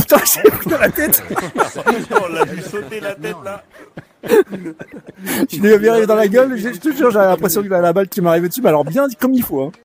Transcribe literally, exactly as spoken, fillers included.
putain, j'ai pris dans la tête. On l'a vu sauter la tête là. Je l'ai viré dans la gueule, je te jure, j'avais l'impression que la balle qui m'arrivait dessus, mais alors bien comme il faut. Hein.